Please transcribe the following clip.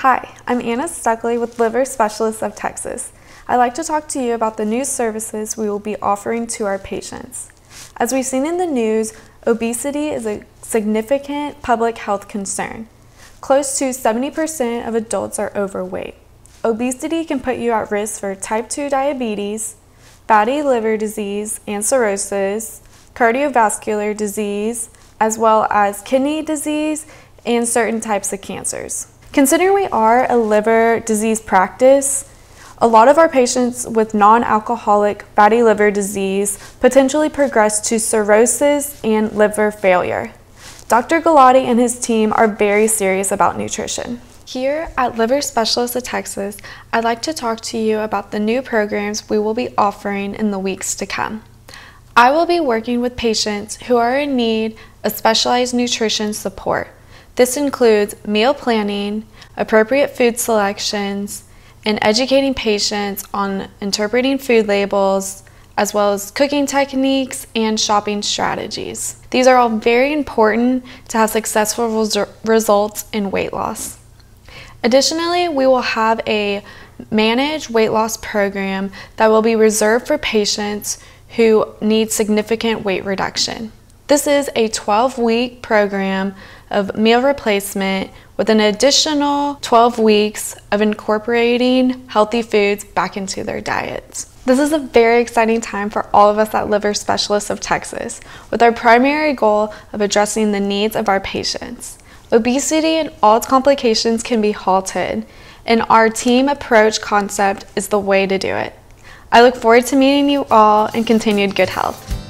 Hi, I'm Anna Stuckley with Liver Specialists of Texas. I'd like to talk to you about the new services we will be offering to our patients. As we've seen in the news, obesity is a significant public health concern. Close to 70% of adults are overweight. Obesity can put you at risk for type 2 diabetes, fatty liver disease and cirrhosis, cardiovascular disease, as well as kidney disease and certain types of cancers. Considering we are a liver disease practice, a lot of our patients with non-alcoholic fatty liver disease potentially progress to cirrhosis and liver failure. Dr. Galati and his team are very serious about nutrition. Here at Liver Specialists of Texas, I'd like to talk to you about the new programs we will be offering in the weeks to come. I will be working with patients who are in need of specialized nutrition support. This includes meal planning, appropriate food selections, and educating patients on interpreting food labels, as well as cooking techniques and shopping strategies. These are all very important to have successful results in weight loss. Additionally, we will have a managed weight loss program that will be reserved for patients who need significant weight reduction. This is a 12-week program of meal replacement with an additional 12 weeks of incorporating healthy foods back into their diets. This is a very exciting time for all of us at Liver Specialists of Texas, with our primary goal of addressing the needs of our patients. Obesity and all its complications can be halted, and our team approach concept is the way to do it. I look forward to meeting you all and continued good health.